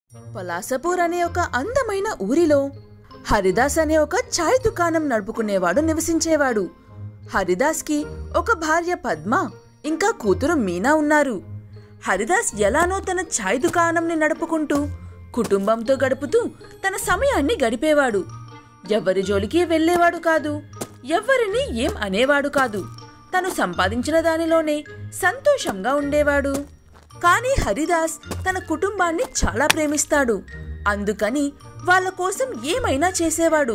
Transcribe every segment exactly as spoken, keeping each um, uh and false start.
పలాసపూర్ అనే ఒక అందమైన ఊరిలో హరిదాస్ అనే ఒక ఛాయ్ దుకాణం నడుపుకునేవాడు నివసించేవాడు. హరిదాస్కి ఒక భార్య పద్మ ఇంకా కూతురు మీనా ఉన్నారు. హరిదాస్ ఎలానో తన ఛాయ్ దుకాణంని నడుపుకుంటూ కుటుంబంతో గడుపుతూ తన సమయాన్ని గడిపేవాడు. ఎవరి జోలికి వెళ్లేవాడు కాదు, ఎవ్వరిని ఏం అనేవాడు కాదు. తను సంపాదించిన దానిలోనే సంతోషంగా ఉండేవాడు. కానీ హరిదాస్ తన కుటుంబాన్ని చాలా ప్రేమిస్తాడు. అందుకని వాళ్ళ కోసం ఏమైనా చేసేవాడు.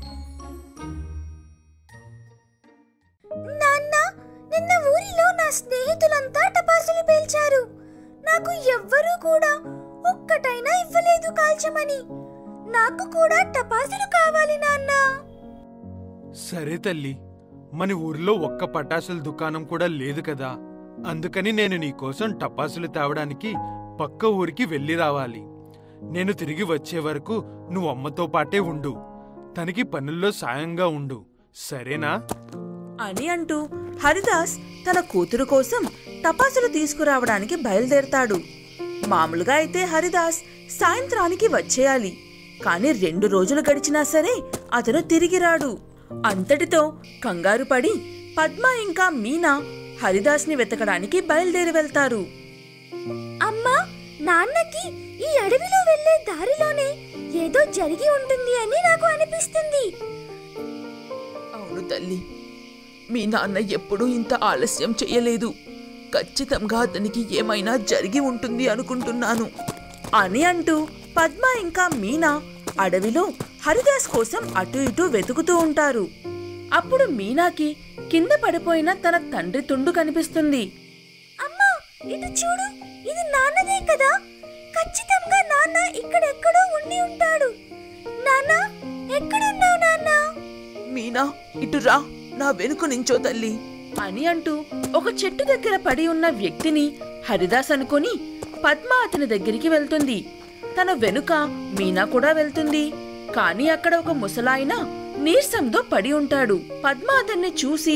నాన్న, నిన్న ఊరిలో నా స్నేహితులంతా టపాసులు పేల్చారు. నాకు ఎవ్వరూ కూడా ఒక్కటైనా ఇవ్వలేదు కాల్చమని. నాకు కూడా టపాసులు కావాలి నాన్న. సరే తల్లి, మన ఊర్లో ఒక్క పటాసుల దుకాణం కూడా లేదు కదా. అందుకని నేను నీకోసం టపాసులు తేవడానికి పక్క ఊరికి వెళ్ళి రావాలి. నేను తిరిగి వచ్చే వరకు నువ్వు అమ్మతో పాటే ఉండు. తనకి పనుల్లో సాయంగా ఉండు, సరేనా అని అంటూ హరిదాస్ తన కూతురు కోసం టపాసులు తీసుకురావడానికి బయలుదేరతాడు. మామూలుగా అయితే హరిదాస్ సాయంత్రానికి వచ్చేయాలి. కాని రెండు రోజులు గడిచినా సరే అతను తిరిగి రాడు. అంతటితో కంగారు పడి పద్మ ఇంకా మీనా హరిదాస్ని వెతకడానికి బయలుదేరి వెళ్తారు. అమ్మా, నాన్నకి ఈ అడవిలో వెళ్లే దారిలోనే ఏదో జరిగి ఉంటుంది అని నాకు అనిపిస్తుంది. అవును తల్లి, మీ నాన్న ఎప్పుడూ ఇంత ఆలస్యం చేయలేదు. ఖచ్చితంగా అతనికి ఏమైనా జరిగి ఉంటుంది అనుకుంటున్నాను అని అంటూ పద్మ ఇంకా మీనా అడవిలో హరిదాస్ కోసం అటు ఇటు వెతుకుతూ ఉంటారు. అప్పుడు మీనాకి కింద పడిపోయిన తన తండ్రి తుండు కనిపిస్తుంది. అమ్మా, ఇటు చూడు, ఇది నాన్నదే కదా. ఖచ్చితంగా నాన్న ఇక్కడెక్కడో ఉండి ఉంటాడు. నాన్న, ఎక్కడున్నావు నాన్న? మీనా, ఇటు రా, నా వెనుక నించో తల్లి అని అంటూ ఒక చెట్టు దగ్గర పడి ఉన్న వ్యక్తిని హరిదాస్ అనుకుని పద్మ అతని దగ్గరికి వెళ్తుంది. తన వెనుక మీనా కూడా వెళ్తుంది. కాని అక్కడ ఒక ముసలాయన నీరసంతో పడి ఉంటాడు. పద్మ అతన్ని చూసి,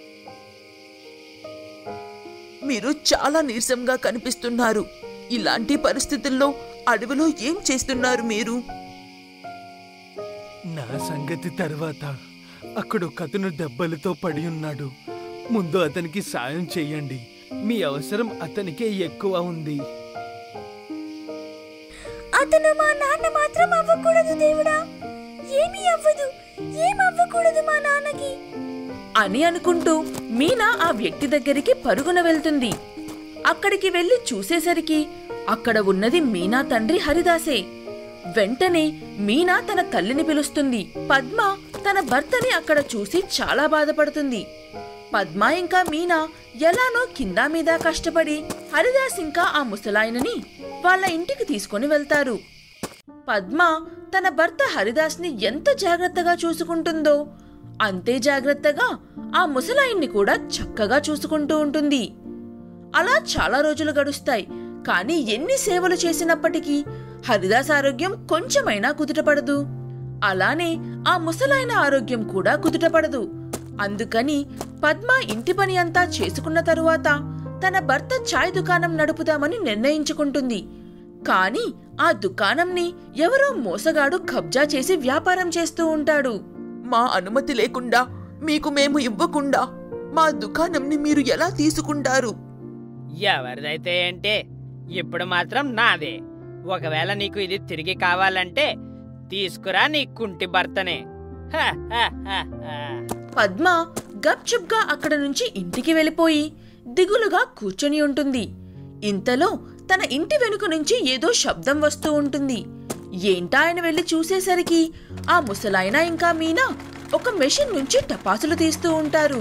మీరు చాలా నీరసంగా కనిపిస్తున్నారు. ఇలాంటి పరిస్థితుల్లో అడవిలో ఏం చేస్తున్నారు మీరు? నా సంగతి తర్వాత. అక్కడొకతను దెబ్బలతో పడి ఉన్నాడు. ముందు అతనికి సాయం చెయ్యండి. మీ అవసరం అతనికే ఎక్కువ ఉంది. అతను మా నాన్న మాత్రం అవ్వకూడదు దేవుడా. ఏమీ అవ్వదు, ఏమవ్వకూడదు మా నాన్నకి అని అనుకుంటూ మీనా ఆ వ్యక్తి దగ్గరికి పరుగున వెళ్తుంది. అక్కడికి వెళ్లి చూసేసరికి అక్కడ ఉన్నది మీనా తండ్రి హరిదాసే. వెంటనే మీనా తన తల్లిని పిలుస్తుంది. పద్మ తన భర్తని అక్కడ చూసి చాలా బాధపడుతుంది. పద్మ ఇంకా మీనా ఎలానో కింద మీద కష్టపడి హరిదాస్ ఇంకా ఆ ముసలాయనని వాళ్ళ ఇంటికి తీసుకుని వెళ్తారు. పద్మ తన భర్త హరిదాస్ని ఎంత జాగ్రత్తగా చూసుకుంటుందో అంతే జాగ్రత్తగా ఆ ముసలాయన్ని కూడా చక్కగా చూసుకుంటూ ఉంటుంది. అలా చాలా రోజులు గడుస్తాయి. కానీ ఎన్ని సేవలు చేసినప్పటికీ హరిదాస్ ఆరోగ్యం కొంచెమైనా కుదుటపడదు. అలానే ఆ ముసలాయన ఆరోగ్యం కూడా కుదుటపడదు. అందుకని పద్మ ఇంటి పని అంతా చేసుకున్న తరువాత తన భర్త ఛాయ్ దుకాణం నడుపుదామని నిర్ణయించుకుంటుంది. కాని ఆ దుకాణంని ఎవరో మోసగాడు కబ్జా చేసి వ్యాపారం చేస్తూ ఉంటాడు. మా అనుమతి లేకుండా మీకు మేము ఇవ్వకుండా మా దుకాణంని మీరు ఎలా తీసుకుంటారు? ఎవరిదైతే ఏంటే, ఇప్పుడు మాత్రం నాదే. ఒకవేళ నీకు ఇది తిరిగి కావాలంటే తీసుకురా నీ కుంటి భర్తనే. పద్మ గప్చుప్గా అక్కడ నుంచి ఇంటికి వెళ్ళిపోయి దిగులుగా కూర్చొని ఉంటుంది. ఇంతలో తన ఇంటి వెనుక నుంచి ఏదో శబ్దం వస్తూ ఉంటుంది. ఏంటా ఆయన వెళ్లి చూసేసరికి ఆ ముసలాయన ఇంకా మీనా ఒక మెషిన్ నుంచి టపాసులు తీస్తూ ఉంటారు.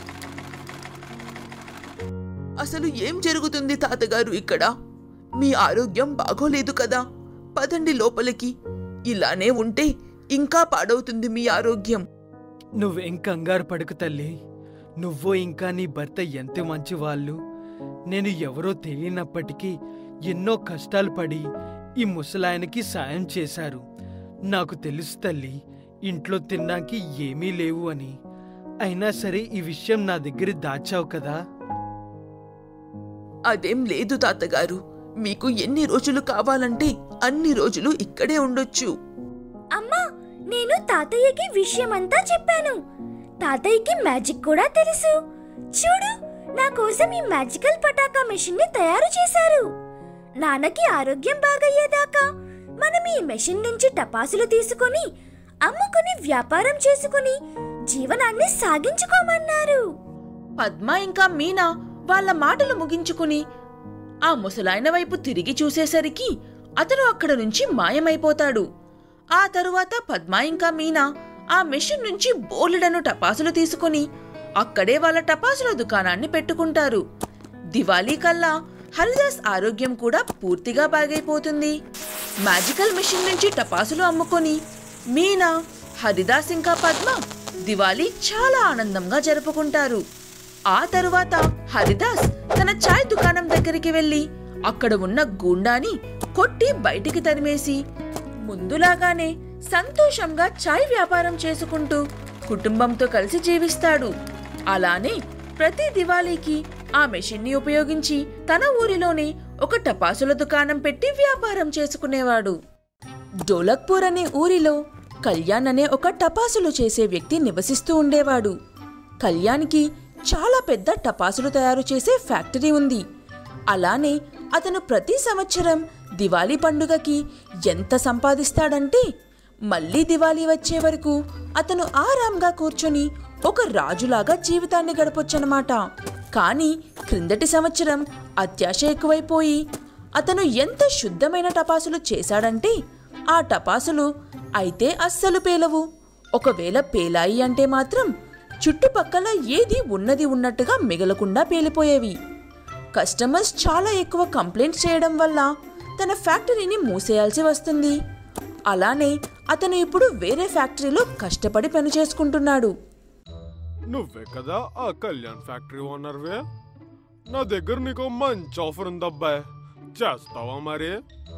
అసలు ఏం జరుగుతుంది తాతగారు ఇక్కడ? మీ ఆరోగ్యం బాగోలేదు కదా, పదండి లోపలికి. ఇలానే ఉంటే ఇంకా పాడవుతుంది మీ ఆరోగ్యం. నువ్వేం కంగారు పడకు తల్లి. నువ్వు ఇంకా నీ భర్త ఎంత మంచి వాళ్ళు. నేను ఎవరో తెలియనప్పటికీ ఎన్నో కష్టాలు పడి ఈ ముసలాయనకి సాయం చేశారు. నాకు తెలుసు తల్లి, ఇంట్లో తిన్నాకి ఏమీ లేవు అని. అయినా సరే ఈ విషయం నా దగ్గర దాచావు కదా. అదేం లేదు తాతగారు, మీకు ఎన్ని రోజులు కావాలంటే అన్ని రోజులు ఇక్కడే ఉండొచ్చు. అమ్మా, నేను తాతయ్యకి విషయమంతా చెప్పాను. తాతయ్యకి మ్యాజిక్ కూడా తెలుసు. చూడు, నా కోసం ఈ మ్యాజికల్ పటాకా మెషిన్ ని తయారు చేశారు. నాన్నకి ఆరోగ్యం బాగయ్యేదాకా మనం ఈ మెషిన్ నుంచి టపాసులు తీసుకొని అమ్ముకుని వ్యాపారం చేసుకుని జీవనాన్ని సాగించుకోమన్నారు. పద్మ ఇంకా మీనా వాళ్ళ మాటలు ముగించుకుని ఆ ముసలాయన వైపు తిరిగి చూసేసరికి అతను అక్కడ నుంచి మాయమైపోతాడు. ఆ తరువాత పద్మ ఇంకా మీనా ఆ మెషిన్ నుంచి బోలెడను టపాసులు తీసుకుని అక్కడే వాళ్ళ టపాసుల దుకాణాన్ని పెట్టుకుంటారు. దివాళీ కల్లా హరిదాస్ ఆరోగ్యం కూడా పూర్తిగా బాగైపోతుంది. మ్యాజికల్ మెషిన్ నుంచి టపాసులు అమ్ముకొని మీనా, హరిదాస్ ఇంకా పద్మ దివాళీ చాలా ఆనందంగా జరుపుకుంటారు. ఆ తరువాత హరిదాస్ తన చాయ్ దుకాణం దగ్గరికి వెళ్లి అక్కడ ఉన్న గూండాని కొట్టి బయటికి తరిమేసి ముందులాగానే సంతోషంగా చాయ్ వ్యాపారం చేసుకుంటూ కుటుంబంతో కలిసి జీవిస్తాడు. అలానే ప్రతి దివాళీకి ఆ మెషిన్ని ఉపయోగించి తన ఊరిలోనే ఒక టపాసుల దుకాణం పెట్టి వ్యాపారం చేసుకునేవాడు. డోలక్పూర్ అనే ఊరిలో కళ్యాణ్ అనే ఒక టపాసులు చేసే వ్యక్తి నివసిస్తూ ఉండేవాడు. కళ్యాణ్కి చాలా పెద్ద టపాసులు తయారు చేసే ఫ్యాక్టరీ ఉంది. అలానే అతను ప్రతి సంవత్సరం దివాళీ పండుగకి ఎంత సంపాదిస్తాడంటే మళ్లీ దివాళీ వచ్చే వరకు అతను ఆరాంగా కూర్చొని ఒక రాజులాగా జీవితాన్ని గడపొచ్చనమాట. కానీ క్రిందటి సంవత్సరం అత్యాశ ఎక్కువైపోయి అతను ఎంత శుద్ధమైన టపాసులు చేశాడంటే ఆ టపాసులు అయితే అస్సలు పేలవు. ఒకవేళ పేలాయి అంటే మాత్రం చుట్టుపక్కల ఏది ఉన్నది ఉన్నట్టుగా మిగలకుండా పేలిపోయేవి. కస్టమర్స్ చాలా ఎక్కువ కంప్లైంట్స్ చేయడం వల్ల తన ఫ్యాక్టరీని మూసేయాల్సి వస్తుంది. అలానే అతను ఇప్పుడు వేరే ఫ్యాక్టరీలో కష్టపడి పని చేసుకుంటున్నాడు. నువ్వే కదా ఆ కళ్యాణ్ ఫ్యాక్టరీ ఓనర్వే? నా దగ్గర నీకు మంచి ఆఫర్ ఉందబ్బాయ్, చేస్తావా మరి?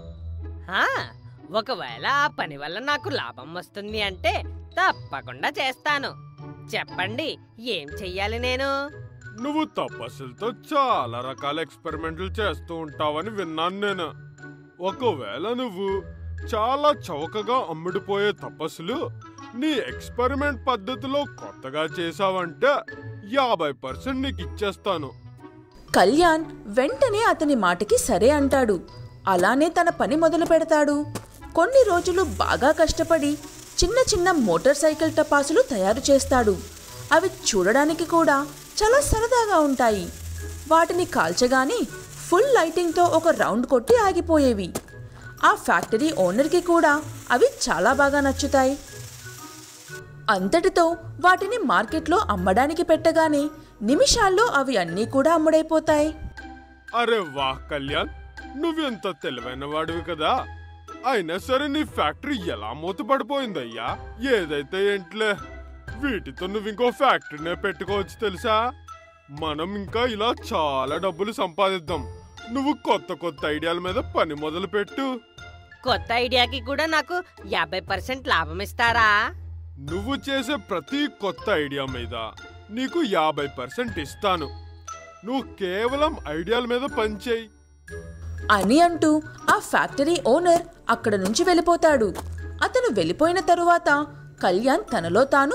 ఒకవేళ ఆ పని వల్ల నాకు లాభం వస్తుంది అంటే తప్పకుండా చేస్తాను. చెప్పండి, ఏం చెయ్యాలి నేను? నువ్వు తపస్సులతో చాలా రకాల ఎక్స్పెరిమెంట్లు చేస్తూ ఉంటావని విన్నాను నేను. ఒకవేళ నువ్వు చాలా చౌకగా అమ్ముడుపోయే తపస్సులు నీ ఎక్స్పెరిమెంట్ పద్ధతిలో కొత్తగా చేసావంటే యాభై పర్సెంట్ నీకు ఇచ్చేస్తాను. కళ్యాణ్ వెంటనే అతని మాటకి సరే అంటాడు. అలానే తన పని మొదలు పెడతాడు. కొన్ని రోజులు బాగా కష్టపడి చిన్న చిన్న మోటార్ సైకిల్ టపాసులు తయారు చేస్తాడు. అవి చూడడానికి కూడా చాలా సరదాగా ఉంటాయి. వాటిని కాల్చగానే ఫుల్ లైటింగ్తో ఒక రౌండ్ కొట్టి ఆగిపోయేవి. ఆ ఫ్యాక్టరీ ఓనర్కి కూడా అవి చాలా బాగా నచ్చుతాయి. అంతటితో వాటిని మార్కెట్లో అమ్మడానికి పెట్టగానే నిమిషాల్లో అవి అన్నీ కూడా అమ్ముడైపోతాయి. అరే వాహ్ కళ్యాణ్, నువ్వెంత తెలివైన వాడివి కదా. అయినా సరే నీ ఫ్యాక్టరీ ఎలా మూతపడిపోయిందయ్యా? ఏదైతే ఏంట్లే, వీటితో నువ్వు ఇంకో ఫ్యాక్టరీనే పెట్టుకోవచ్చు తెలుసా. మనం ఇంకా ఇలా చాలా డబ్బులు సంపాదిద్దాం. నువ్వు కొత్త కొత్త ఐడియాల మీద పని మొదలు పెట్టు. కొత్త ఐడియాకి కూడా నాకు యాభై పర్సెంట్ లాభం ఇస్తారా? నువ్వు చేసే ప్రతి కొత్త ఐడియా మీద నీకు యాభై పర్సెంట్ ఇస్తాను. నువ్వు కేవలం ఐడియాల మీద పనిచేయి అని అంటూ ఆ ఫ్యాక్టరీ ఓనర్ అక్కడ నుంచి వెళ్ళిపోతాడు. అతను వెళ్ళిపోయిన తరువాత కళ్యాణ్ తనలో తాను,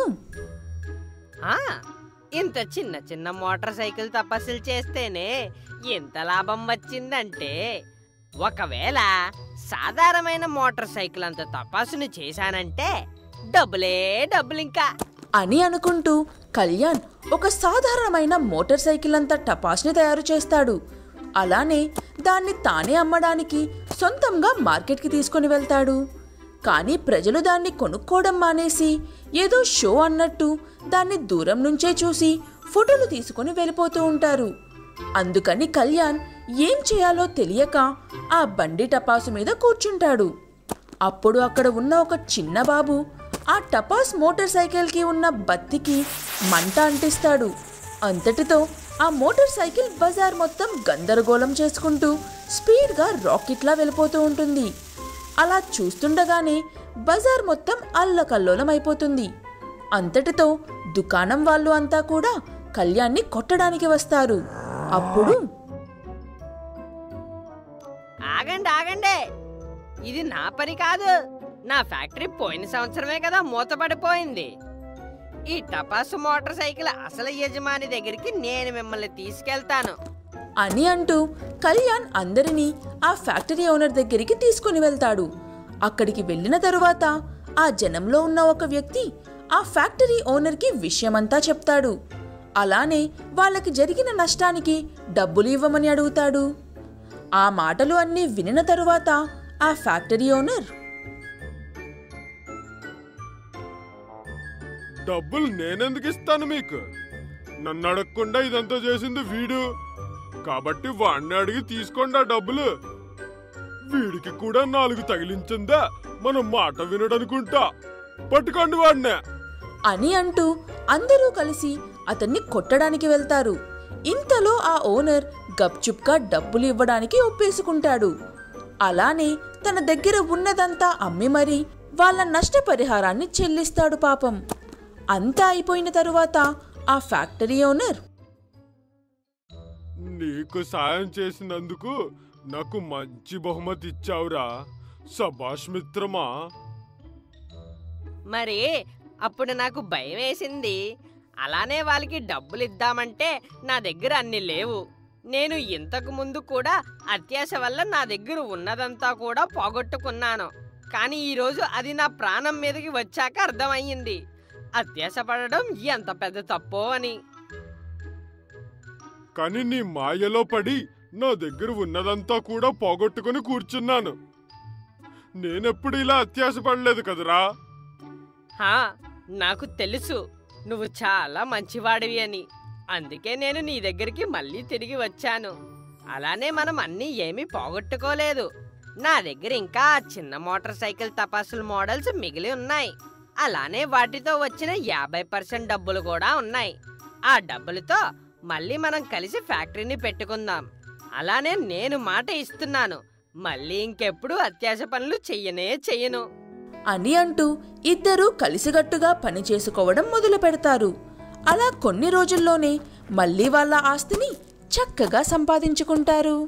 ఇంత చిన్న చిన్న మోటార్ సైకిల్ తపస్సులు చేస్తేనే ఎంత లాభం వచ్చిందంటే, ఒకవేళ సాధారణమైన మోటార్ సైకిల్ అంత తపస్సును చేశానంటే డబ్బులే డబ్బులు ఇంకా అని అనుకుంటూ కళ్యాణ్ ఒక సాధారణమైన మోటార్ సైకిల్ అంత టపాస్ని తయారు చేస్తాడు. అలానే దాన్ని తానే అమ్మడానికి సొంతంగా మార్కెట్కి తీసుకుని వెళ్తాడు. కానీ ప్రజలు దాన్ని కొనుక్కోవడం మానేసి ఏదో షో అన్నట్టు దాన్ని దూరం నుంచే చూసి ఫోటోలు తీసుకుని వెళ్ళిపోతూ ఉంటారు. అందుకని కళ్యాణ్ ఏం చేయాలో తెలియక ఆ బండి టపాసు మీద కూర్చుంటాడు. అప్పుడు అక్కడ ఉన్న ఒక చిన్న బాబు ఆ టపాస్ మోటార్ సైకిల్కి ఉన్న బత్తికి మంట అంటిస్తాడు. అంతటితో ఆ మోటార్ సైకిల్ బజార్ మొత్తం గందరగోళం చేసుకుంటూ స్పీడ్గా రాకెట్లా వెళ్ళిపోతూ ఉంటుంది. అలా చూస్తుండగానే బజార్ మొత్తం అల్లకల్లోలం అయిపోతుంది. అంతటితో దుకాణం వాళ్ళు అంతా కూడా కళ్యాణ్ని కొట్టడానికి వస్తారు. అప్పుడు ఆగండి ఆగండి ఇది నా పని కాదు. నా ఫ్యాక్టరీ పోయిన సంవత్సరమే కదా మూతపడిపోయింది. ఈ టపాసు మోటార్ సైకిల్ అసలు యజమాని దగ్గరికి నేను మిమ్మల్ని తీసుకెళ్తాను అని అంటూ కళ్యాణ్ అందరినీ ఆ ఫ్యాక్టరీ ఓనర్ దగ్గరికి తీసుకుని వెళ్తాడు. అక్కడికి వెళ్ళిన తరువాత ఆ జనంలో ఉన్న ఒక వ్యక్తి ఆ ఫ్యాక్టరీ ఓనర్కి విషయమంతా చెప్తాడు. అలానే వాళ్ళకి జరిగిన నష్టానికి డబ్బులు ఇవ్వమని అడుగుతాడు. ఆ మాటలు అన్నీ వినిన తరువాత ఆ ఫ్యాక్టరీ ఓనర్, డబ్బులు నేనెందుకు ఇస్తాను మీకు? నన్ను అడగకుండా ఇదంతా చేసింది వీడు, కాబట్టి వాడిని అడిగి తీసుకోండి ఆ డబ్బులు. వీడికి కూడా నాలుగు తగిలించిందా మనం మాట వినడనుకుంటా. పట్టుకోండి వాడినే అని అంటూ అందరూ కలిసి అతన్ని కొట్టడానికి వెళ్తారు. ఇంతలో ఆ ఓనర్ గప్చుప్గా డబ్బులు ఇవ్వడానికి ఒప్పేసుకుంటాడు. అలానే తన దగ్గర ఉన్నదంతా అమ్మి మరీ వాళ్ళ నష్టపరిహారాన్ని చెల్లిస్తాడు. పాపం అంతా అయిపోయిన తరువాత ఆ ఫ్యాక్టరీ ఓనర్, నీకు సాయం చేసినందుకు నాకు మంచి బహుమతి ఇచ్చావురా, సభాష్ మిత్రమా. మరి అప్పుడు నాకు భయం వేసింది. అలానే వాళ్ళకి డబ్బులు ఇద్దామంటే నా దగ్గర అన్ని లేవు. నేను ఇంతకు ముందు కూడా అత్యాశ వల్ల నా దగ్గర ఉన్నదంతా కూడా పోగొట్టుకున్నాను. కానీ ఈరోజు అది నా ప్రాణం మీదకి వచ్చాక అర్థమయ్యింది అత్యాశ పడడం ఎంత పెద్ద తప్పో అని. కానీ నీ మాయలో పడి నా దగ్గర ఉన్నదంతా కూడా పోగొట్టుకుని కూర్చున్నాను. నేనెప్పుడు ఇలా అత్యాశ పడలేదు కదరా. హా, నాకు తెలుసు నువ్వు చాలా మంచివాడివి అని. అందుకే నేను నీ దగ్గరికి మళ్ళీ తిరిగి వచ్చాను. అలానే మనం అన్నీ ఏమీ పోగొట్టుకోలేదు. నా దగ్గర ఇంకా చిన్న మోటార్ సైకిల్ తపాసుల మోడల్స్ మిగిలి ఉన్నాయి. అలానే వాటితో వచ్చిన యాభై పర్సెంట్ డబ్బులు కూడా ఉన్నాయి. ఆ డబ్బులతో మళ్ళీ మనం కలిసి ఫ్యాక్టరీని పెట్టుకుందాం. అలానే నేను మాట ఇస్తున్నాను, మళ్ళీ ఇంకెప్పుడు అత్యాశ పనులు చెయ్యనే చెయ్యను అని అంటూ ఇద్దరూ కలిసిగట్టుగా పని చేసుకోవడం మొదలు పెడతారు. అలా కొన్ని రోజుల్లోనే మళ్ళీ వాళ్ళ ఆస్తిని చక్కగా సంపాదించుకుంటారు.